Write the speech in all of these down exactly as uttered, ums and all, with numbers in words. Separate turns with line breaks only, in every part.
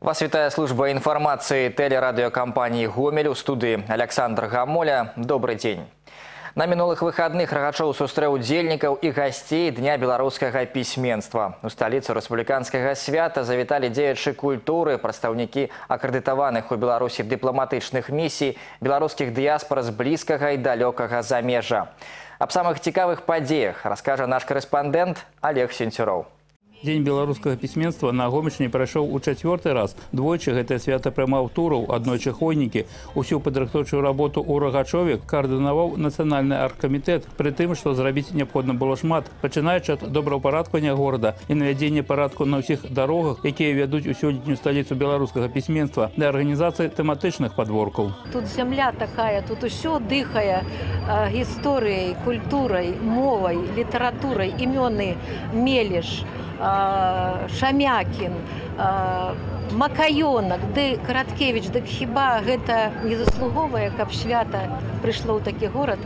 Вас вітає служба информации телерадиокомпании «Гомель», у студии Александр Гамоля. Добрый день. На минулых выходных Рогачоў сустрэў удзельнікаў и гостей Дня белорусского письменства. У столицу республиканского свята завітали дзеячы культуры, прадстаўнікі акрэдытаваных у Беларусі дыпламатычных миссий, белорусских диаспор з блізкага и далёкага замежжа. Об самых цікавых падзеях расскажет наш корреспондент Олег Сенцюроў.
День белорусского письменства на Гомельшчыне прайшоў у чацвёрты раз. Двойчы гэтае свята прымаў тураў, аднойчы хойнікі. Усю падрыхтоўчую работу ў Рагачове каардынаваў нацыянальны аргкамітэт, пры тым, што зрабіць неабходна было шмат, пачынаючы ад добраўпарадкавання горада і навядзення парадку на ўсіх дарогах, якія вядуць у сёлетнюю сталіцу беларускага пісьменства, да арганізацыі тэматычных падворкаў.
Тут зямля такая, тут усё дыхае э, гісторыяй, культурай, мовай, літаратурай, імёны Мелеш, Шамякін, Макаёнак, ды Караткевіч, дык хіба гэта не заслуговае, каб свята прыйшло ў такі горад.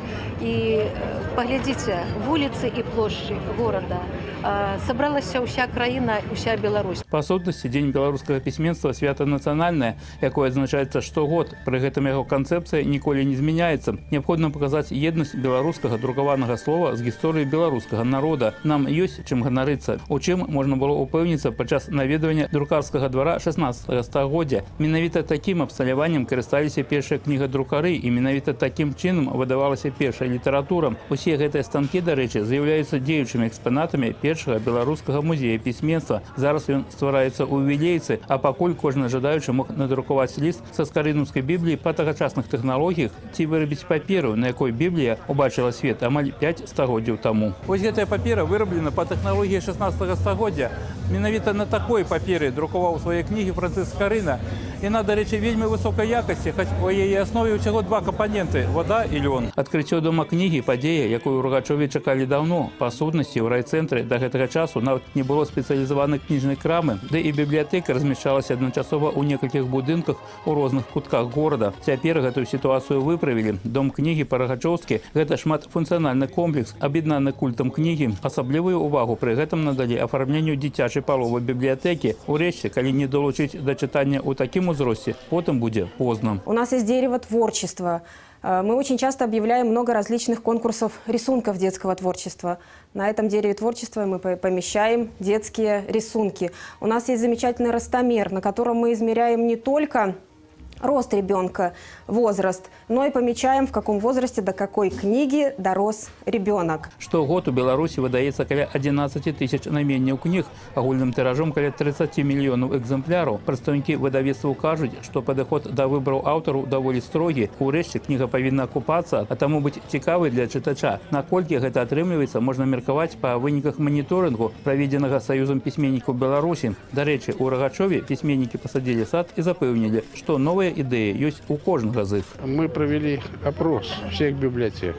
І паглядзіце, вуліцы і плошчы горада. Сабралася ўся краіна, уся Беларусь.
Па сутнасці, Дзень беларускага пісьменства свята нацыянальнае, якое адзначаецца штогод. Пры гэтым яго канцэпцыя ніколі не змяняецца. Неабходна паказаць еднасць беларускага друкаванага слова з гісторыяй беларускага народа. Нам ёсць чым ганарыцца, у чым можна было упэўніцца падчас наведвання друкарскага двара шаснаццатага стагоддзя. Менавіта такім абсталяваннем карысталіся першыя кнігадрукары, і менавіта такім чынам выдавалася першая літаратура. Усе гэтыя станкі, дарэчы, з'яўляюцца дзеючымі экспанатамі першага беларускага музея пісьменства. Зараз ён ствараецца ў Вілейцы, а пакуль кожны жадаючы мог надрукаваць ліст са скарынаўскай бібліі па тагачасных тэхналогіях ці вырабіць паперу, на якой біблія убачыла свет амаль пяць стагоддзяў таму. Вось гэтая папера выраблена па тэхналогіі шаснаццатага стагоддзя. Менавіта на такой паперы друкаваў свае кнігі Францыск Скарына. Яна, дарэчы, вельмі высокай якасці, хоць у яе аснове ўсяго два кампаненты – вада і лён. Адкрыццё дома кнігі – падзея, якую ў Рагачове чакалі даўно. Па сутнасці, ў райцэнтры да гэтага часу нават не было спецыялізаванай кніжнай крамы, ды і бібліятэка размяшчалася адначасова ў некалькіх будынках у розных кутках горада. Цяпер гэтую сітуацыю выправілі. Дом кнігі па-рагачоўскі – гэта шматфункцыянальны комплекс, аб'яднаны культам кнігі. Асаблівую ўвагу пры гэтым надалі афармленню дзіцячай паловы бібліятэкі. Урэшце, калі не долучыць да чытання ў такім узросте, потом будет поздно.
У нас есть дерево творчества. Мы очень часто объявляем много различных конкурсов рисунков детского творчества. На этом дереве творчества мы помещаем детские рисунки. У нас есть замечательный ростомер, на котором мы измеряем не только рост ребенка, возраст, но и помечаем, в каком возрасте до какой книги дорос ребенок.
Штогод у Беларуси выдаецца каля адзінаццаці тысяч найменняў кніг, агульным тиражом каля тридцати мільёнаў экземпляраў. Прадстаўнікі выдавецтваў кажуць, што падыход да выбару аўтараў даволі строгі. Урэшце, кніга павінна акупацца, а таму быць цікавай для чытача. Наколькі гэта атрымліваецца, можна меркаваць па выніках маніторынгу, праведзенага Саюзам пісьменнікаў Беларусі. Дарэчы, у Рагачове пісьменнікі пасадзілі сад і запэўнілі, што новыя идеи есть у каждого из них.
Мы провели опрос всех библиотек.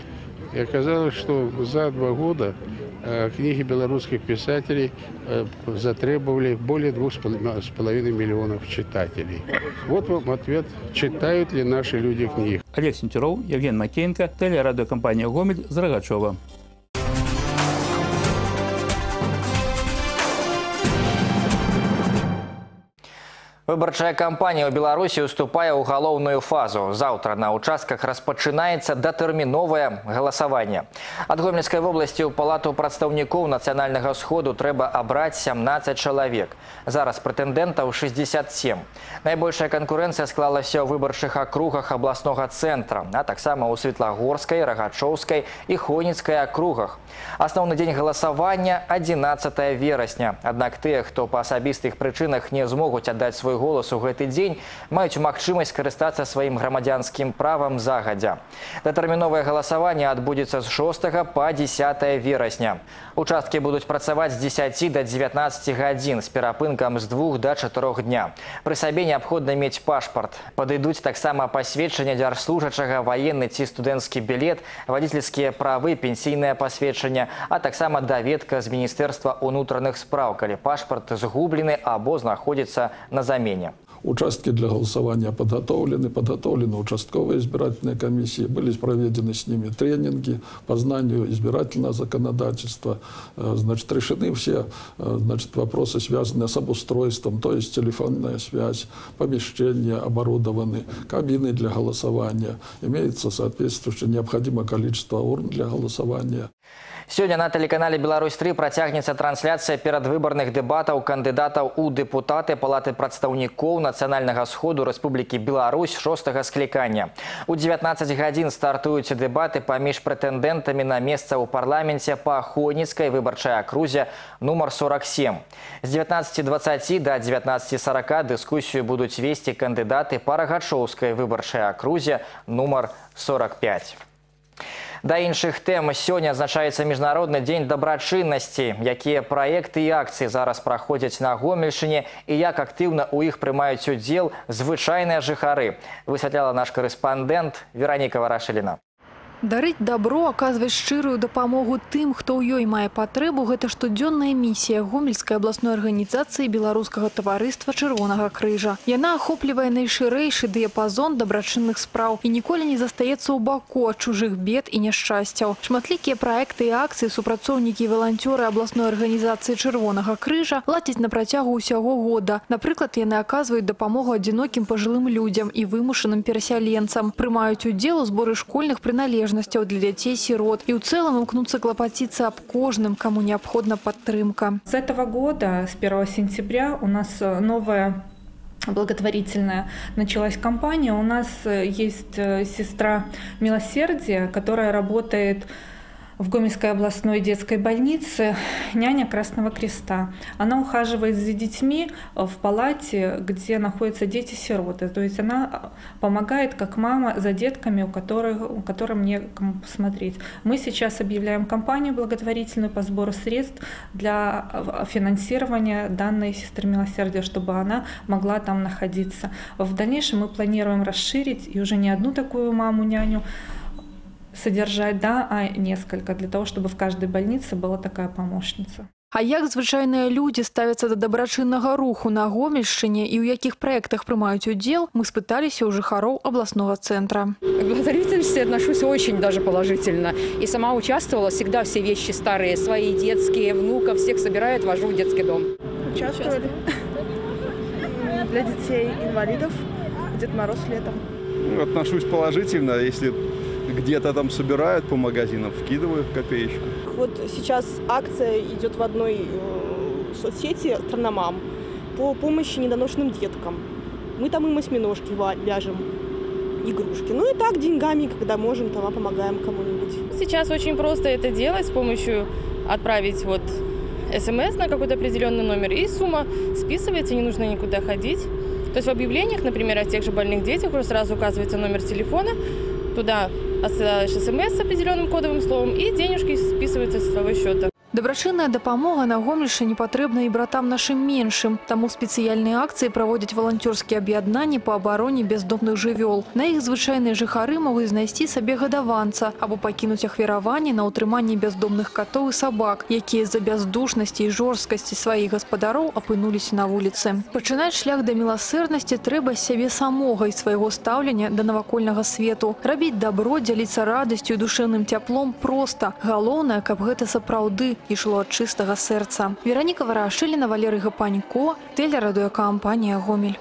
И оказалось, что за два года книги белорусских писателей затребовали более двух с половиной миллионов читателей. Вот вам ответ, читают ли наши люди книги.
Олег Сенцюроў, Евген Макеенко, телерадиокомпания «Гомель» з Рогачова.
Выбарчая кампанія ў Беларусі уступае ў галоўную фазу. Заўтра на участках распачынаецца датэрміновае галасаванне. Ад Гомельскай вобласці ў палату прадстаўнікоў нацыянальнага сходу трэба абраць сямнаццаць чалавек. Зараз прэтэндэнтаў шэсцьдзесят сем. Найбольшая канкурэнцыя склалася ў выбарчых акругах абласнога цэнтра, а таксама ў Светлагорскай, Рагачоўскай і Хойніцкай акругах. Асноўны дзень галасавання – адзінаццатае верасня. Аднак тыя, хто па асабістых прычынах не змогуць аддаць свой голас у гэты дзень, маюць магчымасць карыстацца сваім грамадзянскім правам загадзя. Датэрміновае галасаванне адбудзецца з шостага па дзесятае верасня. Участкі будуць працаваць з дзесяці да дзевятнаццаці гадзін з перапынкам з двух да чатырох дня. Пры сабе неабходна мець пашпарт. Падыдуць таксама пасведчанне дзяржслужачага, ваенны ці студэнцкі білет, вадзіцельскія правы, пенсійнае пасведчанне, а таксама даведка з Міністэрства ўнутраных спраў, калі пашпарт згублены або знаходзіцца на замене.
Участки для голосования подготовлены, подготовлены участковые избирательные комиссии, были проведены с ними тренинги по знанию избирательного законодательства. Значит, решены все значит, вопросы, связанные с обустройством, то есть телефонная связь, помещения оборудованы, кабины для голосования, имеется соответствующее необходимое количество урн для голосования.
Сегодня на телеканале «Беларусь три» протягнется трансляция перадвыборных дебатов кандидатов у депутаты Палаты представников Национального сходу Республики Беларусь шостого скликания. У девятнадцати гадзін стартуют дебаты поміж претендентами на место у парламенте по Хойницкой выборчей округе номер сорок семь. С девятнадцати двадцати до девятнадцати сорока дискуссию будут вести кандидаты по Рогачевской выборчей округе номер сорок пять. Да іншых тэм сёння адзначаецца міжнародны дзень дабрачыннасці. Якія праекты і акцыі зараз праходзяць на Гомельшчыне і як актыўна ў іх прымаюць удзел звычайныя жыхары, высвятляла наш корэспандэнт Вераніка Варашыліна.
Дарыць добро, оказывать шчырую дапамогу тым, хто ў ёй мае патрэбу, гэта штодзённая місія Гомельскай абласной арганізацыі беларускага таварыства Чырвонага крыжа. Яна ахоплівае найшырэйшы дыяпазон дабрачынных спраў і ніколі не застаецца ў баку ад чужых бед і няшчасцяў. Шматлікія праекты і акцыі супрацоўнікі і валанцёры абласной арганізацыі Чырвонага крыжа ладзяць на працягу ўсяго года. Напрыклад, яны аказваюць дапамогу адзінокім пажылым людзям і вымушаным перасяленцам, прымаюць удзел у зборы школьных прыналежнасцей для детей-сирот и в целом имкнуться клопотиться об кожным, кому необходима поддержка.
С этого года, с первого сентября, у нас новая благотворительная началась кампания. У нас есть сестра Милосердия, которая работает в Гомельской областной детской больнице, няня Красного Креста. Она ухаживает за детьми в палате, где находятся дети-сироты. То есть она помогает как мама за детками, у которых, у которым некому посмотреть. Мы сейчас объявляем кампанию благотворительную по сбору средств для финансирования данной сестры Милосердия, чтобы она могла там находиться. В дальнейшем мы планируем расширить и уже не одну такую маму-няню содержать, да, а несколько, для того, чтобы в каждой больнице была такая помощница.
А як звычайныя людзі ставяцца да дабрачыннага руху на Гомельшчыне і ў якіх праектах прымаюць удзел, мы спыталіся у жыхароў областного центра.
К благотворительности отношусь очень даже положительно. И сама участвовала, всегда все вещи старые, свои детские, внуков, всех собираю, отвожу в детский дом.
Участвовали. Для детей-инвалидов, Дед Мороз летом.
Отношусь положительно, если где-то там собирают по магазинам, вкидываю копеечку.
Вот сейчас акция идет в одной э, соцсети «Страна-мам» по помощи недоношенным деткам. Мы там им осьминожки вяжем, игрушки. Ну и так деньгами, когда можем, там помогаем кому-нибудь.
Сейчас очень просто это делать с помощью отправить вот смс на какой-то определенный номер, и сумма списывается, не нужно никуда ходить. То есть в объявлениях, например, о тех же больных детях уже сразу указывается номер телефона, туда отсылаешь смс с определенным кодовым словом, и денежки списываются с твоего счета.
Дабрачынная дапамога на Гомельшчыне патрэбна і братам нашим меншым. Таму спецыяльныя акцыі праводзяць валанцёрскія аб'яднанні па абароне бяздомных жывёл. На іх звычайныя жыхары могуць знайсці сабе гадаванца або пакінуць ахвяраванне на ўтрыманне бяздомных катоў і сабак, якія з-за бяздушнасці і жорсткасці сваіх гаспадароў апынуліся на вуліцы. Пачынаць шлях да міласэрнасці трэба з сябе самога і свайго стаўлення да навакольнага свету. Рабіць дабро, дзяліцца радасцю і душэўным цяплом проста. Галоўнае, каб гэта сапраўды ішло ад чыстага сэрца. Вераніка Варашыліна, Валерый Гапанько, тэлерадыёкампанія «Гомель».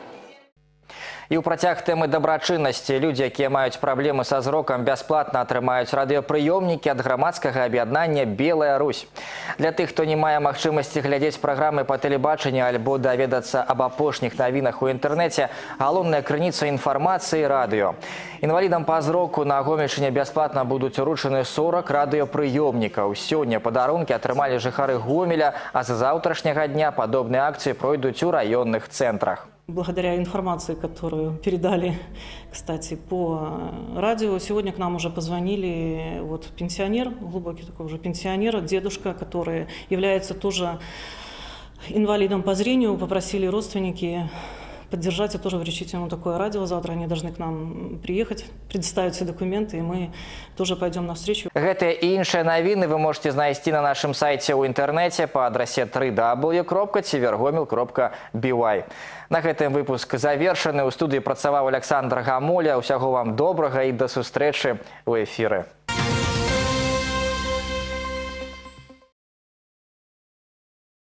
І ў працяг тэмы дабрачыннасці людзі, якія маюць праблемы са зрокам, бясплатна атрымаюць радыёпрыёмнікі ад грамадскага аб'яднання «Белая Русь». Для тых, хто не мае магчымасці глядзець праграмы па тэлебачанні альбо даведацца аб апошніх навінах у інтэрнэце, галоўная крыніца інфармацыі – радыё. Інвалідам па зроку на Гомельшчыне бясплатна будуць уручаны сорок радыёпрыёмнікаў. Сёння падарункі атрымалі жыхары Гомеля, а з заўтрашняга дня падобныя акцыі пройдуць у раённых цэнтрах.
Благодаря информации, которую передали, кстати, по радио, сегодня к нам уже позвонили вот пенсионер, глубокий такой уже пенсионер, дедушка, который является тоже инвалидом по зрению. Попросили родственники поддержать и тоже вручить ему такое радио. Завтра они должны к нам приехать, предоставить все документы, и мы тоже пойдем навстречу.
Гэтыя і іншыя навіны вы можете знайсці на нашым сайце ў інтэрнэце па адрасе тры дабл ю кропка цівергомел кропка би вай. На гэтым выпуск завершаны. У студыі працаваў Александр Гамоля. Усяго вам добрага і да сустрэчы ў эфіры.